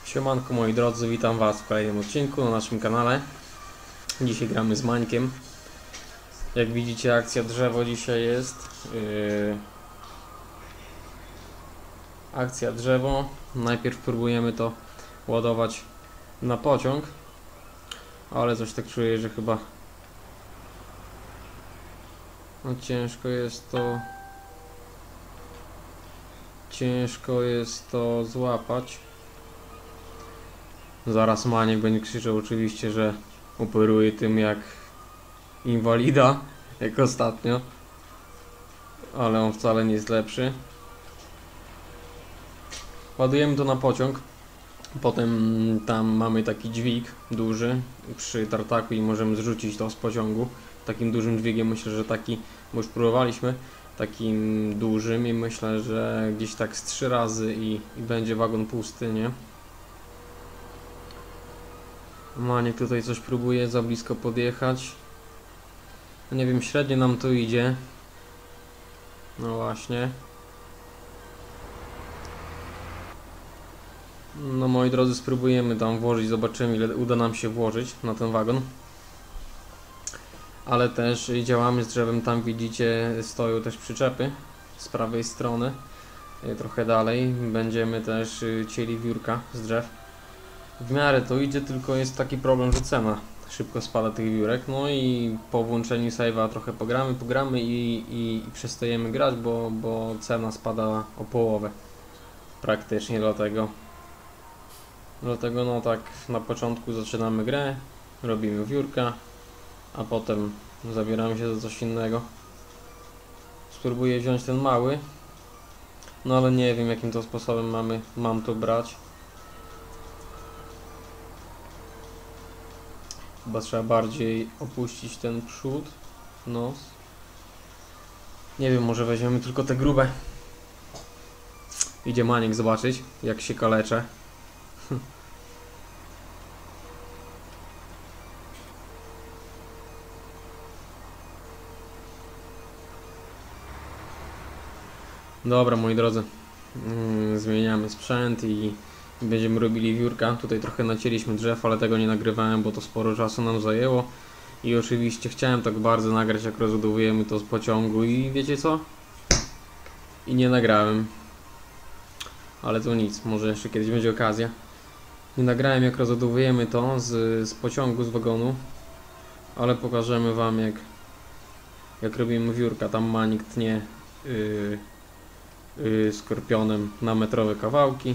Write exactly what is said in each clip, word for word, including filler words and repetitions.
Siemanko moi drodzy, witam was w kolejnym odcinku na naszym kanale. Dzisiaj gramy z Mańkiem. Jak widzicie, akcja drzewo dzisiaj jest. Yy... Akcja drzewo. Najpierw próbujemy to ładować na pociąg, ale coś tak czuję, że chyba no ciężko jest to ciężko jest to złapać. Zaraz Maniek będzie krzyczał oczywiście, że operuje tym jak inwalida, jak ostatnio, ale on wcale nie jest lepszy. Ładujemy to na pociąg, potem tam mamy taki dźwig duży przy tartaku i możemy zrzucić to z pociągu. Takim dużym dźwigiem, myślę, że taki, bo już próbowaliśmy, takim dużym i myślę, że gdzieś tak z trzy razy i, i będzie wagon pusty, nie? Maniek tutaj coś próbuje za blisko podjechać. No nie wiem, średnio nam to idzie. No właśnie. No moi drodzy, spróbujemy tam włożyć, zobaczymy ile uda nam się włożyć na ten wagon. Ale też działamy z drzewem, tam widzicie stoją też przyczepy z prawej strony. Trochę dalej będziemy też cieli wiórka z drzew. W miarę to idzie, tylko jest taki problem, że cena szybko spada tych wiórek. No i po włączeniu save'a trochę pogramy, pogramy i, i, i przestajemy grać, bo, bo cena spada o połowę praktycznie, dlatego dlatego no tak na początku zaczynamy grę, robimy wiórka, a potem zabieramy się za coś innego. Spróbuję wziąć ten mały, no ale nie wiem jakim to sposobem mamy, mam to brać. Chyba trzeba bardziej opuścić ten przód, nos. Nie wiem, może weźmiemy tylko te grube. Idzie Maniek zobaczyć, jak się kaleczę. Dobra, moi drodzy, yy, zmieniamy sprzęt i będziemy robili wiórka. Tutaj trochę nacięliśmy drzew, ale tego nie nagrywałem, bo to sporo czasu nam zajęło. I oczywiście chciałem tak bardzo nagrać, jak rozładowujemy to z pociągu i wiecie co? I nie nagrałem. Ale to nic, może jeszcze kiedyś będzie okazja. Nie nagrałem, jak rozładowujemy to z, z pociągu, z wagonu. Ale pokażemy wam, jak, jak robimy wiórka. Tam Manik tnie yy, yy, skorpionem na metrowe kawałki,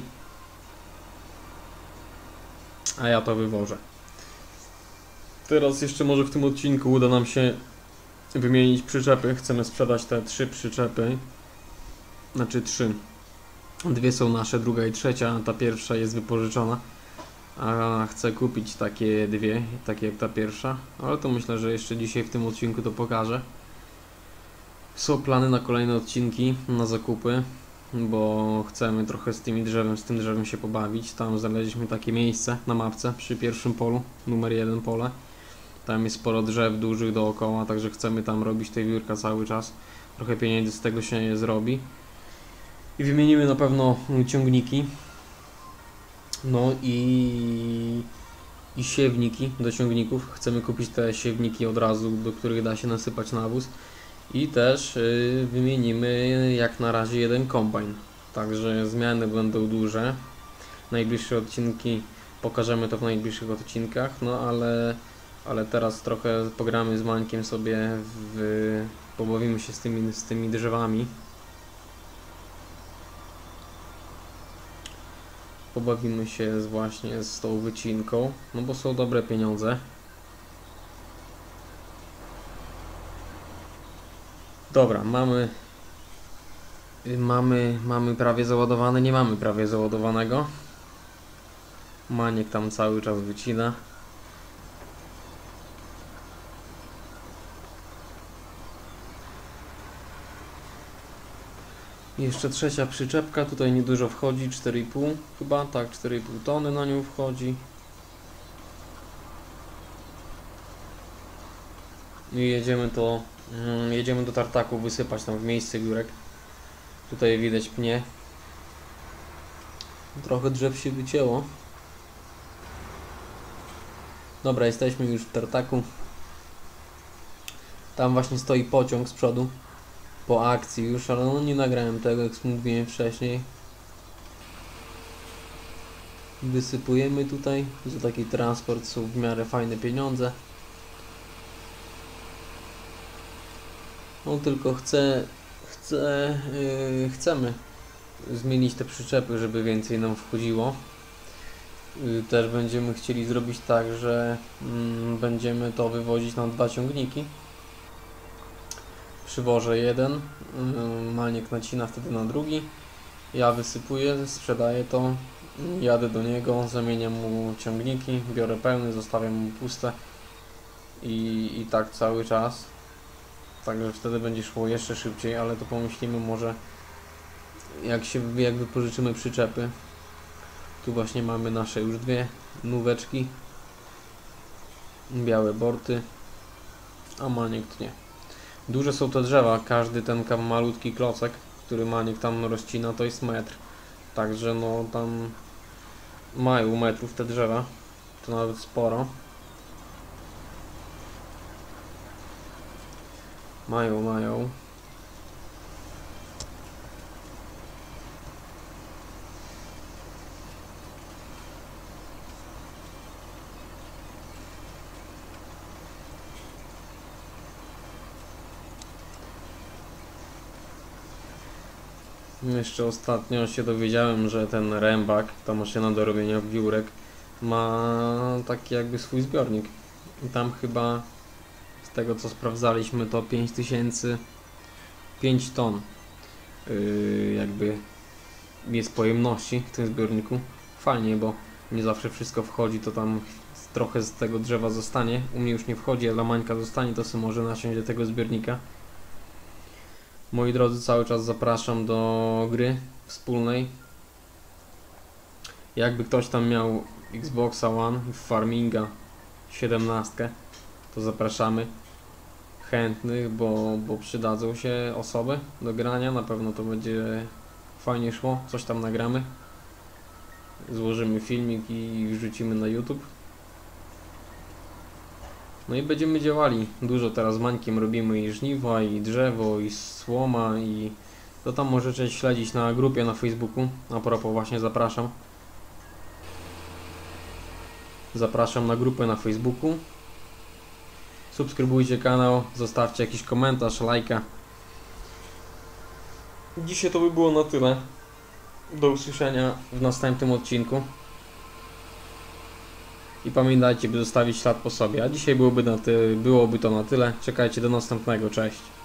a ja to wywożę. Teraz jeszcze może w tym odcinku uda nam się wymienić przyczepy. Chcemy sprzedać te trzy przyczepy. Znaczy trzy. Dwie są nasze, druga i trzecia. Ta pierwsza jest wypożyczona. A chcę kupić takie dwie, takie jak ta pierwsza. Ale to myślę, że jeszcze dzisiaj w tym odcinku to pokażę. Są plany na kolejne odcinki, na zakupy, bo chcemy trochę z tymi drzewem, z tym drzewem się pobawić. Tam znaleźliśmy takie miejsce na mapce przy pierwszym polu, numer jeden pole. Tam jest sporo drzew dużych dookoła, także chcemy tam robić te wiórka cały czas. Trochę pieniędzy z tego się zrobi. I wymienimy na pewno ciągniki. No i, i siewniki do ciągników. Chcemy kupić te siewniki od razu, do których da się nasypać nawóz. I też yy, wymienimy jak na razie jeden kombajn. Także zmiany będą duże. Najbliższe odcinki pokażemy to w najbliższych odcinkach. No ale, ale teraz trochę pogramy z Mańkiem sobie, w, pobawimy się z tymi, z tymi drzewami. Pobawimy się z, właśnie z tą wycinką, no bo są dobre pieniądze. Dobra, mamy mamy mamy prawie załadowane, nie mamy prawie załadowanego. Maniek tam cały czas wycina. Jeszcze trzecia przyczepka, tutaj niedużo wchodzi, cztery i pół chyba, tak, cztery i pół tony na nią wchodzi. I jedziemy to, jedziemy do tartaku wysypać tam w miejsce wiórek. Tutaj widać pnie. Trochę drzew się wycięło. Dobra, jesteśmy już w tartaku. Tam właśnie stoi pociąg z przodu. Po akcji już, ale no nie nagrałem tego, jak mówiłem wcześniej. Wysypujemy tutaj. Za taki transport są w miarę fajne pieniądze. On tylko chce, chce, yy, chcemy zmienić te przyczepy, żeby więcej nam wchodziło. Yy, też będziemy chcieli zrobić tak, że yy, będziemy to wywozić na dwa ciągniki. Przywożę jeden, yy, Maniek nacina wtedy na drugi. Ja wysypuję, sprzedaję to, jadę do niego, zamieniam mu ciągniki, biorę pełny, zostawiam mu puste i, i tak cały czas. Także wtedy będzie szło jeszcze szybciej, ale to pomyślimy może jak się jak wypożyczymy przyczepy. Tu właśnie mamy nasze już dwie nóweczki, białe borty, a Maniek to nie. Duże są te drzewa, każdy ten malutki klocek, który Maniek tam rozcina, to jest metr. Także no tam mają metrów te drzewa, to nawet sporo. Mają, mają. Jeszcze ostatnio się dowiedziałem, że ten rębak, ta maszyna do robienia wiórek, ma taki jakby swój zbiornik. I tam chyba, z tego co sprawdzaliśmy, to pięć tysięcy, pięć ton yy, jakby jest pojemności w tym zbiorniku. Fajnie, bo nie zawsze wszystko wchodzi, to tam trochę z tego drzewa zostanie. U mnie już nie wchodzi, a dla Mańka zostanie, to sobie może nasiąść do tego zbiornika. Moi drodzy, cały czas zapraszam do gry wspólnej. Jakby ktoś tam miał Xboxa One, Farminga siedemnaście, to zapraszamy chętnych, bo, bo przydadzą się osoby do grania. Na pewno to będzie fajnie szło. Coś tam nagramy. Złożymy filmik i wrzucimy na YouTube. No i będziemy działali. Dużo teraz z Mańkiem robimy i żniwa, i drzewo, i słoma, i to tam możecie śledzić na grupie na Facebooku. A propos, właśnie zapraszam. Zapraszam na grupę na Facebooku. Subskrybujcie kanał, zostawcie jakiś komentarz, lajka. Dzisiaj to by było na tyle. Do usłyszenia w następnym odcinku. I pamiętajcie, by zostawić ślad po sobie. A dzisiaj byłoby, na ty byłoby to na tyle. Czekajcie do następnego. Cześć.